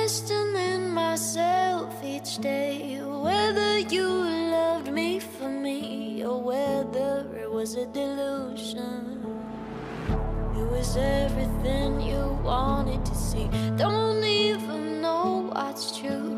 questioning myself each day, whether you loved me for me or whether it was a delusion. It was everything you wanted to see. Don't even know what's true.